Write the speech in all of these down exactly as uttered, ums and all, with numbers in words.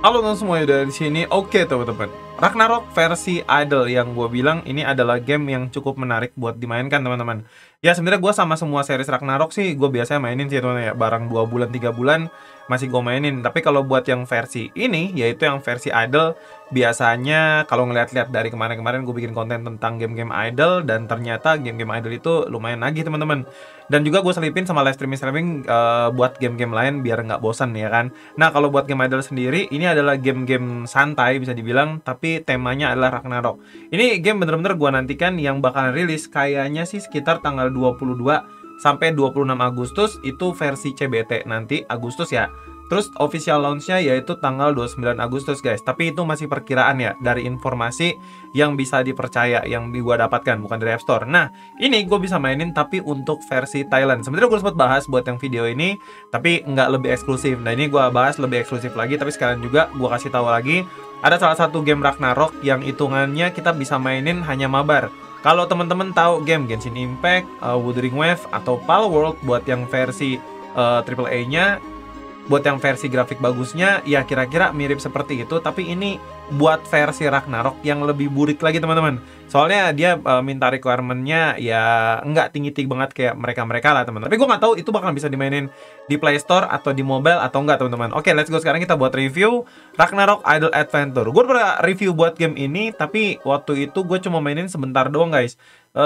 Halo teman semua dari sini. Oke teman-teman, Ragnarok versi Idle yang gue bilang ini adalah game yang cukup menarik buat dimainkan teman-teman. Ya sebenarnya gue sama semua series Ragnarok sih gue biasanya mainin sih teman-teman ya, barang dua bulan tiga bulan masih gue mainin. Tapi kalau buat yang versi ini, yaitu yang versi Idle, biasanya kalau ngeliat-liat dari kemarin-kemarin gue bikin konten tentang game-game Idle, dan ternyata game-game Idle itu lumayan nagih teman-teman. Dan juga gue selipin sama live streaming-streaming uh, buat game-game lain biar nggak bosan ya kan. Nah kalau buat game Idle sendiri, ini adalah game-game santai bisa dibilang, tapi temanya adalah Ragnarok. Ini game bener-bener gue nantikan yang bakalan rilis kayaknya sih sekitar tanggal dua puluh dua sampai dua puluh enam Agustus, itu versi C B T nanti Agustus ya. Terus official launch-nya yaitu tanggal dua puluh sembilan Agustus guys. Tapi itu masih perkiraan ya, dari informasi yang bisa dipercaya, yang gue dapatkan, bukan dari App Store. Nah, ini gue bisa mainin tapi untuk versi Thailand. Sebenarnya gue sempat bahas buat yang video ini, tapi nggak lebih eksklusif. Nah, ini gue bahas lebih eksklusif lagi, tapi sekarang juga gue kasih tahu lagi, ada salah satu game Ragnarok yang hitungannya kita bisa mainin hanya mabar. Kalau teman-teman tahu game Genshin Impact, uh, Wuthering Waves, atau Palworld buat yang versi uh, triple A-nya, buat yang versi grafik bagusnya, ya kira-kira mirip seperti itu. Tapi ini buat versi Ragnarok yang lebih burik lagi teman-teman. Soalnya dia uh, minta requirement-nya ya nggak tinggi-tinggi banget kayak mereka-mereka lah teman-teman. Tapi gue nggak tahu itu bakal bisa dimainin di Play Store atau di mobile atau enggak teman-teman. Oke, let's go, sekarang kita buat review Ragnarok Idle Adventure. Gue pernah review buat game ini, tapi waktu itu gue cuma mainin sebentar doang guys.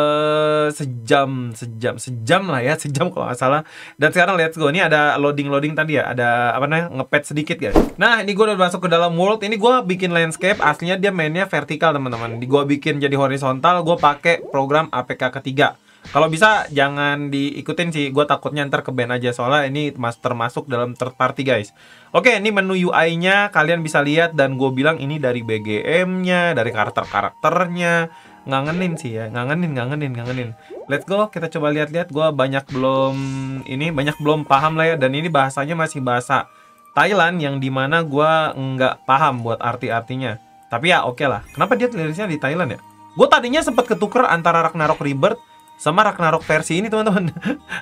Uh, sejam sejam sejam lah ya, sejam kalau nggak salah. Dan sekarang let's go, ini ada loading loading tadi ya, ada apa namanya, ngepet sedikit guys. Nah ini gue udah masuk ke dalam world. Ini gue bikin landscape, aslinya dia mainnya vertikal teman-teman. Di gue bikin jadi horizontal, gue pakai program A P K ketiga. Kalau bisa jangan diikutin sih, gue takutnya ntar ke ban aja, soalnya ini mas termasuk dalam third party guys. Oke, ini menu U I-nya kalian bisa lihat, dan gue bilang ini dari B G M-nya, dari karakter-karakternya. Ngangenin sih ya, ngangenin, ngangenin, ngangenin. Let's go, kita coba lihat-lihat. Gue banyak belum ini, banyak belum paham lah ya, dan ini bahasanya masih bahasa Thailand yang dimana gue nggak paham buat arti-artinya. Tapi ya oke lah. Kenapa dia tulisnya di Thailand ya? Gue tadinya sempat ketuker antara Ragnarok Rebirth sama Ragnarok versi ini teman-teman.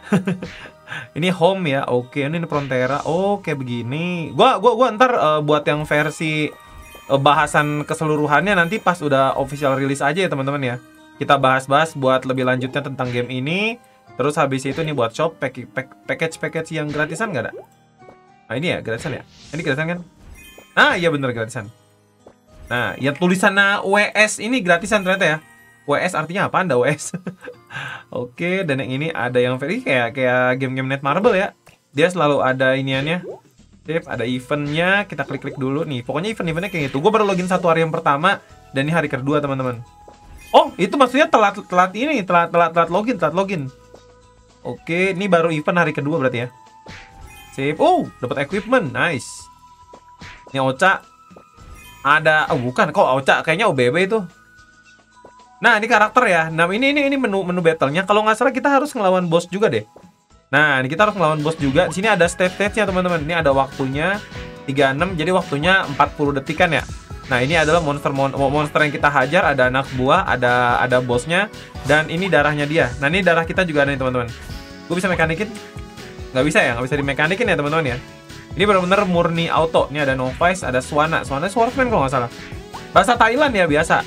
Ini home ya, oke. Ini Frontera, oke begini. Gua, gua, gua ntar uh, buat yang versi uh, bahasan keseluruhannya nanti pas udah official rilis aja ya teman-teman ya. Kita bahas-bahas buat lebih lanjutnya tentang game ini. Terus habis itu nih buat shop package-package yang gratisan nggak ada? Nah ini ya gratisan ya. Ini gratisan kan? Ah iya bener gratisan. Nah ya tulisannya W S ini gratisan ternyata ya. W S artinya apa? Anda W S. Oke, dan yang ini ada yang very kayak kayak game-game Netmarble ya. Dia selalu ada iniannya. Sip, ada eventnya. Kita klik-klik dulu nih. Pokoknya event-eventnya kayak gitu. Gue baru login satu hari yang pertama, dan ini hari kedua teman-teman. Oh, itu maksudnya telat telat ini, telat telat telat login, telat login. Oke, ini baru event hari kedua berarti ya. Sip. Oh, dapat equipment, nice. Ini Ocha. Ada, oh bukan, kok Ocha kayaknya O B B itu. Nah ini karakter ya. Nah ini ini ini menu menu battlenya. Kalau nggak salah kita harus ngelawan bos juga deh. Nah ini kita harus ngelawan bos juga. Di sini ada stage-stage-nya teman-teman. Ini ada waktunya tiga puluh enam. Jadi waktunya empat puluh detikan ya. Nah ini adalah monster mon monster yang kita hajar. Ada anak buah, ada ada bosnya, dan ini darahnya dia. Nah ini darah kita juga ada nih teman-teman. Gue bisa mekanikin? Nggak bisa ya, nggak bisa dimekanikin ya teman-teman ya. Ini benar-benar murni auto. Ini ada Novice, ada Swana. Swana Swordsman kalau nggak salah. Bahasa Thailand ya biasa.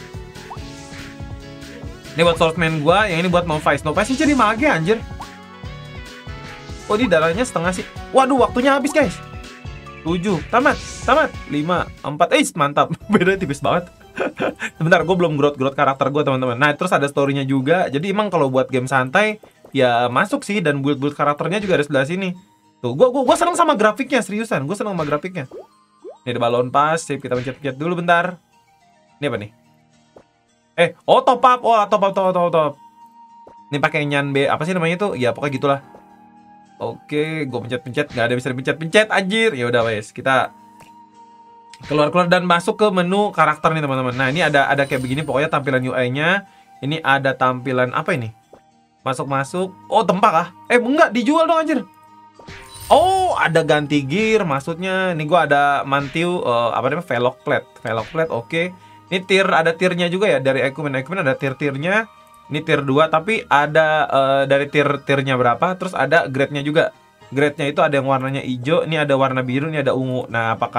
Ini buat Swordsman gua, yang ini buat Novice. Novice jadi mage anjir. Oh, ini darahnya setengah sih. Waduh, waktunya habis, guys. tujuh, tamat, tamat. lima, empat, eh mantap. Beda tipis banget. Sebentar, gue belum growth-growth karakter gue, teman-teman. Nah, terus ada story-nya juga. Jadi emang kalau buat game santai ya masuk sih, dan build-build karakternya juga ada sebelah sini. Tuh, gua gua, gua seneng sama grafiknya, seriusan. Gue seneng sama grafiknya. Ini ada balon pas, sip, kita pencet-pencet dulu bentar. Ini apa nih? Eh, oh top up, oh top up, top up, top up, top up. Ini pakai nyan B, apa sih namanya itu? Ya pokoknya gitulah. Oke, gue pencet-pencet, nggak ada bisa dipencet-pencet, anjir. Ya udah wes, kita keluar-keluar dan masuk ke menu karakter nih teman-teman. Nah ini ada ada kayak begini, pokoknya tampilan U I-nya. Ini ada tampilan apa ini? Masuk-masuk. Oh tempat kah? Eh enggak, dijual dong anjir. Oh ada ganti gear, maksudnya. Ini gue ada mantiu, uh, apa namanya? Velog plate, velog plate, oke. Ini tier, ada tiernya juga ya, dari equipment-equipment ada tier-tiernya. Ini tier dua, tapi ada uh, dari tier-tiernya berapa, terus ada grade-nya juga. Grade-nya itu ada yang warnanya hijau, ini ada warna biru, ini ada ungu. Nah, apakah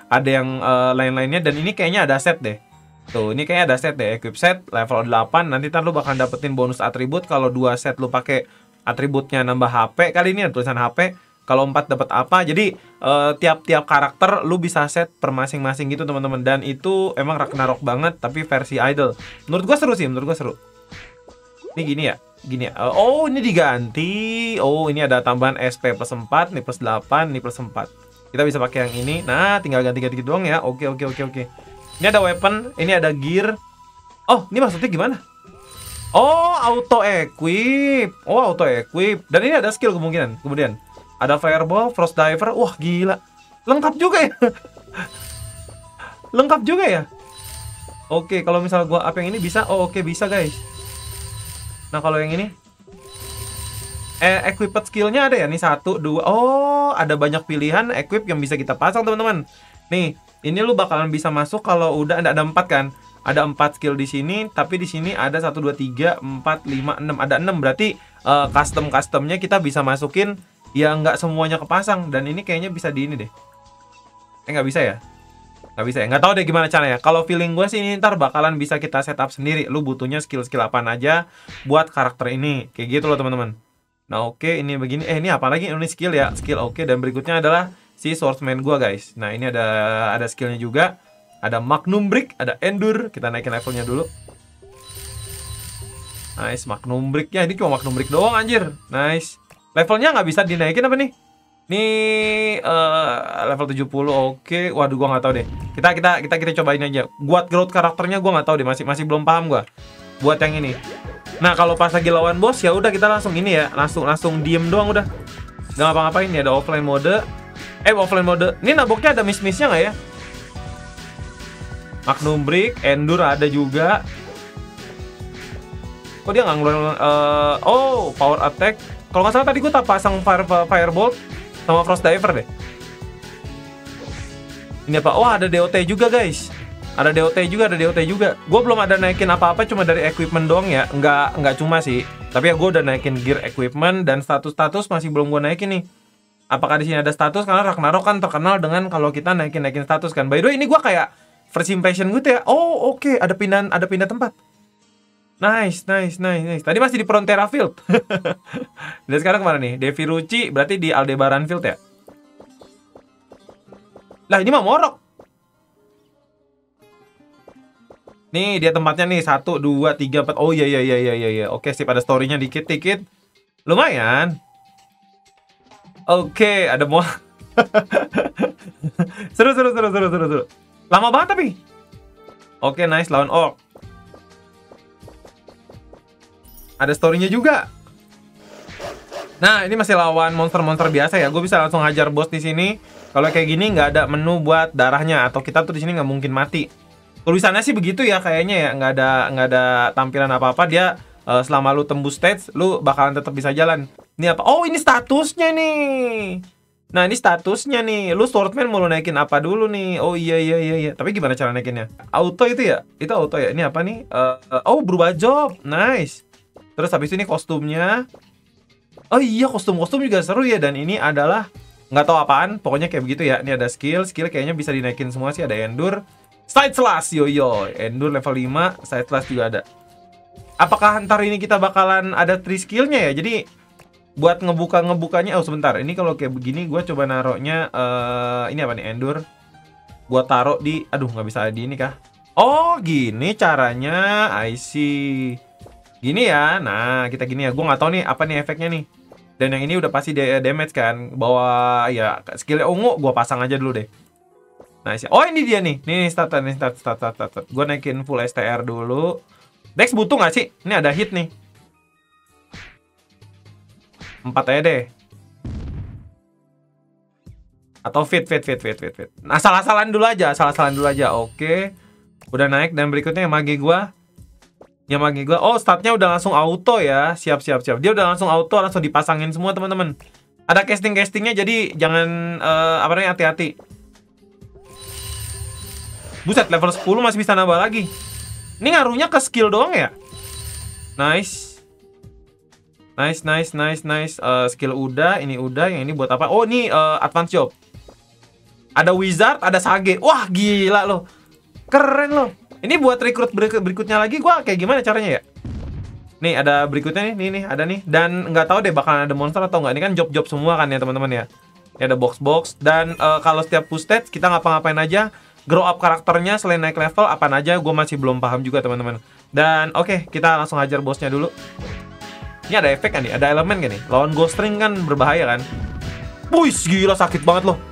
ada yang uh, lain-lainnya, dan ini kayaknya ada set deh. Tuh, ini kayaknya ada set deh, equip set level delapan. Nanti ntar lu bakal dapetin bonus atribut kalau dua set lu pakai atributnya nambah H P. Kali ini ada tulisan H P. Kalau empat dapat apa? Jadi uh, tiap-tiap karakter lu bisa set per masing-masing gitu teman-teman. Dan itu emang Ragnarok banget tapi versi idle. Menurut gua seru sih, menurut gua seru. Ini gini ya, gini ya. Uh, oh, ini diganti. Oh, ini ada tambahan S P plus empat, nih plus delapan, nih plus empat. Kita bisa pakai yang ini. Nah, tinggal ganti-ganti doang ya. Oke, oke, oke, oke. Ini ada weapon, ini ada gear. Oh, ini maksudnya gimana? Oh, auto equip. Oh, auto equip. Dan ini ada skill kemungkinan. Kemudian ada fireball, frost diver. Wah, gila. Lengkap juga ya. Lengkap juga ya. Oke, kalau misal gua apa yang ini bisa. Oh, oke, bisa, guys. Nah, kalau yang ini eh equipped skillnya ada ya. Nih satu, dua. Oh, ada banyak pilihan equip yang bisa kita pasang, teman-teman. Nih, ini lu bakalan bisa masuk kalau udah ada empat kan. Ada empat skill di sini, tapi di sini ada satu dua tiga empat lima enam. Ada enam, berarti uh, custom-customnya kita bisa masukin ya, nggak semuanya kepasang. Dan ini kayaknya bisa di ini deh. Eh, nggak bisa ya? Nggak bisa ya? Nggak tahu deh gimana caranya. Kalau feeling gue sih ini ntar bakalan bisa kita setup sendiri. Lu butuhnya skill-skill apa aja buat karakter ini. Kayak gitu loh teman-teman. Nah oke, ini begini. Eh ini apa lagi? Ini skill ya. Skill oke. Dan berikutnya adalah si swordsman gue guys. Nah ini ada ada skillnya juga. Ada Magnum Brick, ada Endure. Kita naikin levelnya dulu. Nice, Magnum Brick. Ya ini cuma Magnum Brick doang anjir. Nice. Levelnya nggak bisa dinaikin apa nih? Nih uh, level tujuh puluh. Oke. Waduh, gua nggak tahu deh. Kita kita kita kita cobain aja. Buat growth karakternya gua nggak tahu deh, masih masih belum paham gua. Buat yang ini. Nah, kalau pas lagi lawan bos ya udah kita langsung ini ya, langsung langsung diem doang udah. Nggak ngapa-ngapain ya, ada offline mode. Eh, offline mode. Ini naboknya ada miss-missnya nggak ya? Magnum Brick, Endure ada juga. Kok dia nggak ngeluarin uh, oh, power attack. Kalau nggak salah tadi gue tak pasang fire, firebolt sama frost diver deh. Ini apa? Oh, ada D O T juga guys. Ada D O T juga, ada D O T juga. Gue belum ada naikin apa-apa, cuma dari equipment doang ya. Nggak, nggak cuma sih. Tapi ya gue udah naikin gear equipment dan status-status masih belum gue naikin nih. Apakah di sini ada status? Karena Ragnarok kan terkenal dengan kalau kita naikin-naikin status kan. By the way, ini gue kayak first impression gue tuh ya. Oh, oke, okay. ada pindahan, ada pindah tempat. Nice, nice, nice, nice. Tadi masih di Frontera Field. Dan sekarang kemana nih? Devi Ruci, berarti di Aldebaran Field ya? Lah, ini mah Morok. Nih, dia tempatnya nih. Satu, dua, tiga, empat. Oh, iya, iya, iya, iya, iya. Oke, sip. Ada story-nya dikit-dikit. Lumayan. Oke, ada mau. Seru, seru, seru, seru, seru, seru. Lama banget tapi. Oke, nice. Lawan Orc. Ada story-nya juga. Nah, ini masih lawan monster-monster biasa ya. Gue bisa langsung hajar bos di sini. Kalau kayak gini nggak ada menu buat darahnya, atau kita tuh di sini nggak mungkin mati. Tulisannya sih begitu ya kayaknya ya. Nggak ada nggak ada tampilan apa-apa. Dia uh, selama lu tembus stage, lu bakalan tetap bisa jalan. Ini apa? Oh, ini statusnya nih. Nah, ini statusnya nih. Lu swordman mau lu naikin apa dulu nih? Oh iya iya iya iya. Tapi gimana cara naikinnya? Auto itu ya? Itu auto ya? Ini apa nih? Uh, uh, oh, berubah job. Nice. Terus habis ini kostumnya. Oh iya, kostum-kostum juga seru ya. Dan ini adalah nggak tahu apaan, pokoknya kayak begitu ya. Ini ada skill, skill kayaknya bisa dinaikin semua sih. Ada Endure, Side Slash, yo yo. Endure level lima, Side Slash juga ada. Apakah ntar ini kita bakalan ada three skillnya ya? Jadi buat ngebuka-ngebukanya, oh sebentar. Ini kalau kayak begini gue coba naruhnya uh, ini apa nih, Endure. Gue taruh di, aduh nggak bisa di ini kah? Oh gini caranya, I see. Gini ya, nah kita gini ya. Gue nggak tahu nih apa nih efeknya nih. Dan yang ini udah pasti damage kan. Bawa ya skillnya ungu, gue pasang aja dulu deh. Nice. Oh ini dia nih. Nih start nih start start start start. Gue naikin full S T R dulu. Dex butuh nggak sih? Ini ada hit nih. Empat aja deh. Atau fit fit fit fit fit fit. Nah salah-salahan dulu aja, salah-salahan dulu aja. Oke. Udah naik dan berikutnya yang magi gue. Yang magi gue, oh startnya udah langsung auto ya. Siap, siap, siap. Dia udah langsung auto, langsung dipasangin semua teman-teman. Ada casting-castingnya, jadi jangan, uh, apa namanya, hati-hati. Buset, level sepuluh masih bisa nambah lagi. Ini ngaruhnya ke skill doang ya? Nice. Nice, nice, nice, nice. Uh, skill udah, ini udah, yang ini buat apa? Oh, ini uh, advance job. Ada Wizard, ada Sage. Wah, gila loh. Keren loh. Ini buat rekrut berikut berikutnya lagi gua kayak gimana caranya ya? Nih, ada berikutnya nih, nih, nih, ada nih. Dan nggak tahu deh bakalan ada monster atau nggak. Ini kan job-job semua kan ya, teman-teman ya. Ini ada box-box. Dan uh, kalau setiap push stage, kita ngapa-ngapain aja. Grow up karakternya selain naik level, apaan aja. Gue masih belum paham juga, teman-teman. Dan oke, okay, kita langsung hajar bosnya dulu. Ini ada efek kan nih? Ada elemen kan nih? Lawan Ghost Ring kan berbahaya kan? Wih, gila sakit banget loh.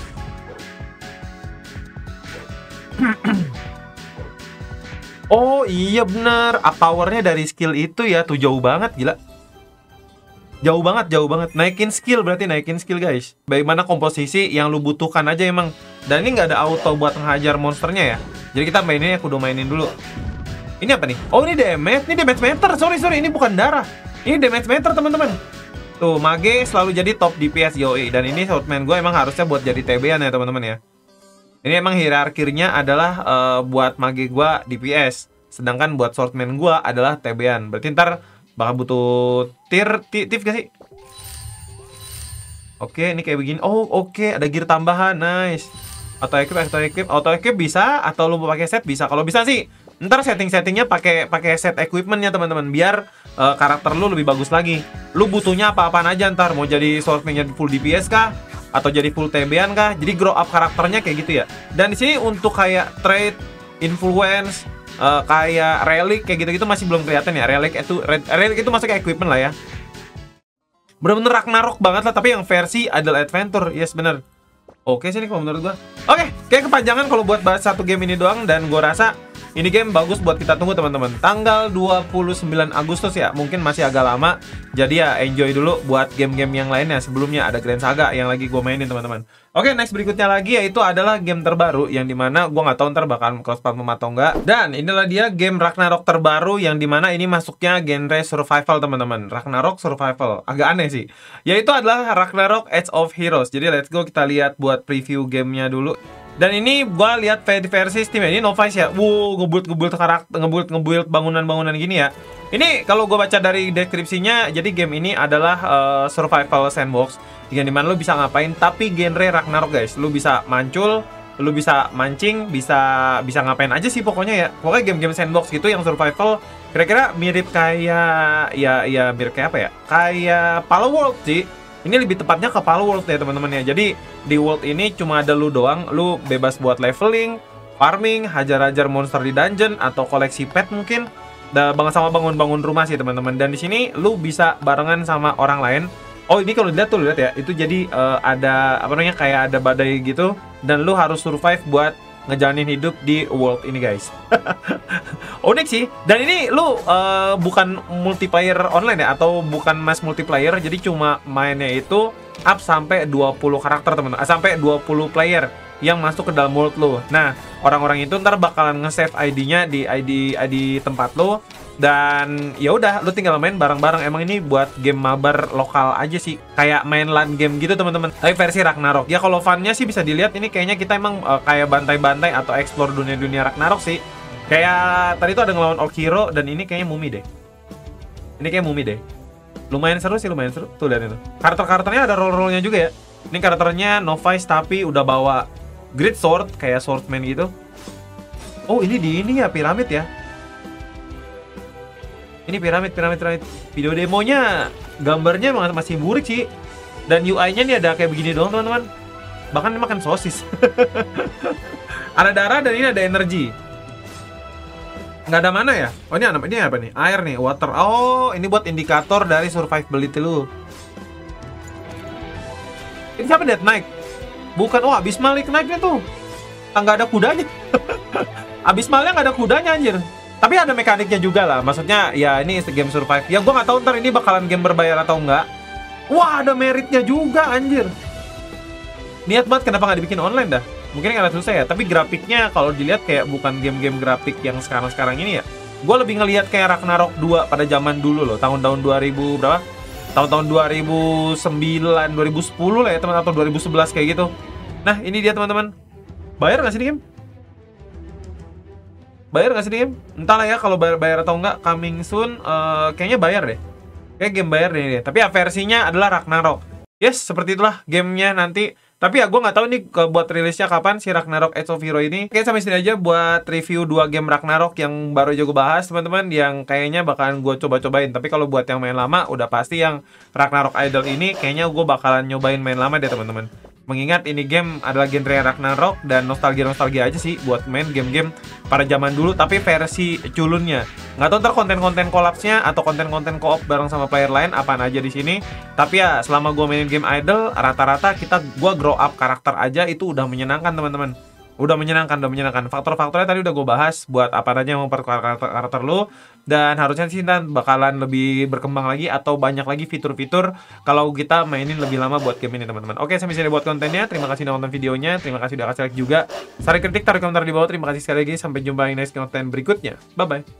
Oh iya bener, up powernya dari skill itu ya. Tuh jauh banget, gila. Jauh banget, jauh banget. Naikin skill berarti naikin skill guys. Bagaimana komposisi yang lu butuhkan aja emang. Dan ini nggak ada auto buat ngehajar monsternya ya. Jadi kita mainin ya, kudu mainin dulu. Ini apa nih? Oh ini damage, ini damage meter. Sorry sorry, ini bukan darah. Ini damage meter teman-teman. Tuh Mage selalu jadi top D P S yoi. Dan ini Swordman gue emang harusnya buat jadi T B-an ya teman-teman ya. Ini emang hierarkinya adalah uh, buat Mage gue D P S. Sedangkan buat Swordman gue adalah T B-an. Berarti ntar bakal butuh tier tief gak sih? Oke, ini kayak begini. Oh, oke, ada gear tambahan. Nice. Auto equip, auto equip, auto equip bisa atau lu mau pakai set bisa. Kalau bisa sih, ntar setting-settingnya pakai pakai set equipmentnya teman-teman, biar uh, karakter lu lebih bagus lagi. Lu butuhnya apa-apaan aja ntar, mau jadi Swordman full D P S kah? Atau jadi full T B-an kah? Jadi grow up karakternya kayak gitu ya. Dan di sini untuk kayak trade, influence, uh, kayak relic kayak gitu-gitu masih belum kelihatan ya. Relic itu relic itu masuk ke equipment lah ya. Bener-bener Ragnarok banget lah, tapi yang versi Idle Adventure. Yes, bener. Oke sih nih kalau menurut gua. Oke, kayak kepanjangan kalau buat bahas satu game ini doang. Dan gua rasa ini game bagus buat kita tunggu teman-teman. Tanggal dua puluh sembilan Agustus ya. Mungkin masih agak lama. Jadi ya enjoy dulu buat game-game yang lainnya. Sebelumnya ada Grand Saga yang lagi gue mainin teman-teman. Oke, next berikutnya lagi yaitu adalah game terbaru. Yang dimana gue nggak tahu ntar bakal cross platform atau enggak. Dan inilah dia game Ragnarok terbaru. Yang dimana ini masuknya genre survival teman-teman. Ragnarok survival. Agak aneh sih. Yaitu adalah Ragnarok Age of Heroes. Jadi let's go kita lihat buat preview gamenya dulu. Dan ini gua lihat versi Steam ya. Ini Novice ya. Wow, ngebuild-ngebuild karakter, ngebuild-ngebuild bangunan-bangunan gini ya. Ini kalau gua baca dari deskripsinya, jadi game ini adalah uh, survival sandbox. Yang dimana lu bisa ngapain, tapi genre Ragnarok guys. Lu bisa mancul, lu bisa mancing, bisa bisa ngapain aja sih pokoknya ya. Pokoknya game-game sandbox gitu yang survival. Kira-kira mirip kayak ya ya mirip kayak apa ya? Kayak Palworld sih. Ini lebih tepatnya ke Palworld ya teman-teman ya. Jadi di world ini cuma ada lu doang. Lu bebas buat leveling, farming, hajar-hajar monster di dungeon atau koleksi pet mungkin. Da banget sama bangun-bangun rumah sih teman-teman. Dan di sini lu bisa barengan sama orang lain. Oh ini kalau dilihat tuh lihat ya. Itu jadi uh, ada apa namanya kayak ada badai gitu. Dan lu harus survive buat ngejalanin hidup di world ini guys. Unik sih. Dan ini lu uh, bukan multiplayer online ya, atau bukan mass multiplayer. Jadi cuma mainnya itu up sampai dua puluh karakter teman-teman. Sampai dua puluh player yang masuk ke dalam world lu. Nah, orang-orang itu ntar bakalan nge-save I D-nya di I D I D tempat lu. Dan ya udah, lu tinggal main bareng-bareng. Emang ini buat game mabar lokal aja sih, kayak main LAN game gitu teman-teman. Tapi versi Ragnarok. Ya kalau funnya sih bisa dilihat ini kayaknya kita emang uh, kayak bantai-bantai atau explore dunia-dunia Ragnarok sih. Kayak tadi tuh ada ngelawan Orc Hero dan ini kayaknya Mumi deh. Ini kayak Mumi deh. Lumayan seru sih, lumayan seru. Tuh lihat itu. Karakter-karakternya ada role-role-nya juga ya. Ini karakternya Novice tapi udah bawa Great Sword kayak Swordman gitu. Oh ini di ini ya, piramid ya. Ini piramid, piramid, piramid. Video demonya gambarnya masih burik sih. Dan U I-nya nih ada kayak begini doang teman-teman. Bahkan ini makan sosis. Ada darah dan ini ada energi. Nggak ada mana ya? Oh ini, ini apa nih? Air nih, water. Oh ini buat indikator dari survivability lu. Ini siapa Death Knight? Bukan, oh Abysmal Knight-nya tuh. Nggak ada kudanya. Abysmalnya nggak ada kudanya anjir. Tapi ada mekaniknya juga lah. Maksudnya ya ini game survive. Ya gue nggak tahu ntar ini bakalan game berbayar atau enggak. Wah ada meritnya juga anjir. Niat banget kenapa nggak dibikin online dah. Mungkin karena susah ya. Tapi grafiknya kalau dilihat kayak bukan game-game grafik yang sekarang-sekarang ini ya. Gue lebih ngelihat kayak Ragnarok dua pada zaman dulu loh. Tahun-tahun dua ribu berapa? Tahun-tahun dua ribu sembilan, dua ribu sepuluh lah ya teman, atau dua ribu sebelas kayak gitu. Nah ini dia teman-teman. Bayar nggak sih ini game? Bayar nggak sih game? Entahlah ya kalau bayar, bayar atau enggak. Coming soon, uh, kayaknya bayar deh. Kayak game bayar deh. Tapi ya versinya adalah Ragnarok. Yes, seperti itulah gamenya nanti. Tapi ya gue nggak tahu nih ke buat rilisnya kapan si Ragnarok Age of Hero ini. Oke, sampai sini aja buat review dua game Ragnarok yang baru aja gue bahas, teman-teman. Yang kayaknya bakalan gue coba-cobain. Tapi kalau buat yang main lama, udah pasti yang Ragnarok Idol ini kayaknya gue bakalan nyobain main lama deh, teman-teman. Mengingat ini game adalah genre Ragnarok dan nostalgia-nostalgia aja sih buat main game-game pada zaman dulu tapi versi culunnya. Nggak tahu ntar konten-konten collabsnya atau konten-konten co-op bareng sama player lain apaan aja di sini. Tapi ya selama gue mainin game Idol, rata-rata kita gue grow up karakter aja itu udah menyenangkan, teman-teman. Udah menyenangkan, udah menyenangkan. Faktor-faktornya tadi udah gue bahas buat apa aja yang memperkuat karakter, karakter lu. Dan harusnya sih nanti bakalan lebih berkembang lagi atau banyak lagi fitur-fitur kalau kita mainin lebih lama buat game ini, teman-teman. Oke, sampai sini buat kontennya. Terima kasih udah nonton videonya. Terima kasih udah kasih like juga. Saran kritik taruh komentar di bawah. Terima kasih sekali lagi. Sampai jumpa di next konten berikutnya. Bye-bye.